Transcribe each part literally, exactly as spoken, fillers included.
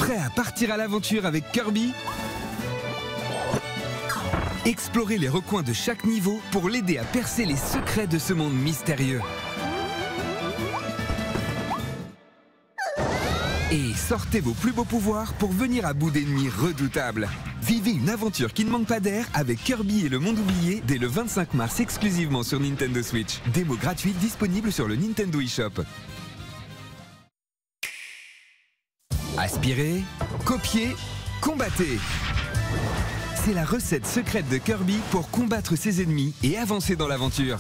Prêt à partir à l'aventure avec Kirby? Explorez les recoins de chaque niveau pour l'aider à percer les secrets de ce monde mystérieux. Et sortez vos plus beaux pouvoirs pour venir à bout d'ennemis redoutables. Vivez une aventure qui ne manque pas d'air avec Kirby et le monde oublié dès le vingt-cinq mars exclusivement sur Nintendo Switch. Démo gratuite disponible sur le Nintendo eShop. Aspirez, copiez, combattez. C'est la recette secrète de Kirby pour combattre ses ennemis et avancer dans l'aventure.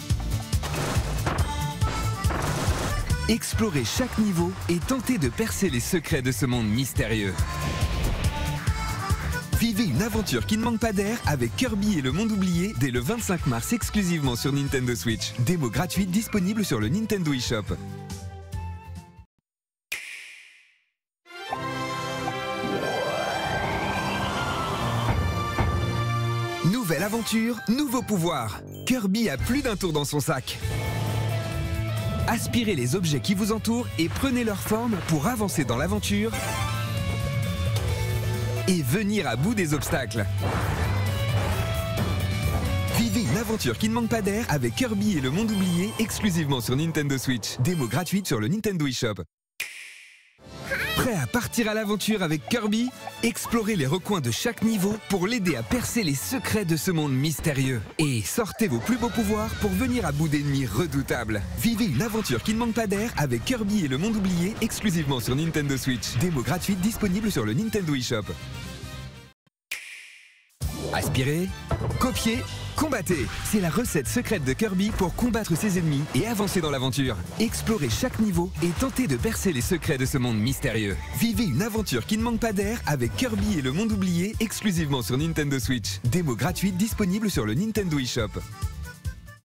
Explorez chaque niveau et tentez de percer les secrets de ce monde mystérieux. Vivez une aventure qui ne manque pas d'air avec Kirby et le monde oublié dès le vingt-cinq mars exclusivement sur Nintendo Switch. Démo gratuite disponible sur le Nintendo eShop. Nouvelle aventure, nouveau pouvoir. Kirby a plus d'un tour dans son sac. Aspirez les objets qui vous entourent et prenez leur forme pour avancer dans l'aventure et venir à bout des obstacles. Vivez une aventure qui ne manque pas d'air avec Kirby et le monde oublié exclusivement sur Nintendo Switch. Démo gratuite sur le Nintendo eShop. Prêt à partir à l'aventure avec Kirby? Explorez les recoins de chaque niveau pour l'aider à percer les secrets de ce monde mystérieux. Et sortez vos plus beaux pouvoirs pour venir à bout d'ennemis redoutables. Vivez une aventure qui ne manque pas d'air avec Kirby et le monde oublié exclusivement sur Nintendo Switch. Démo gratuite disponible sur le Nintendo eShop. Aspirez, copiez, combattez. C'est la recette secrète de Kirby pour combattre ses ennemis et avancer dans l'aventure. Explorez chaque niveau et tentez de percer les secrets de ce monde mystérieux. Vivez une aventure qui ne manque pas d'air avec Kirby et le monde oublié exclusivement sur Nintendo Switch. Démo gratuite disponible sur le Nintendo eShop.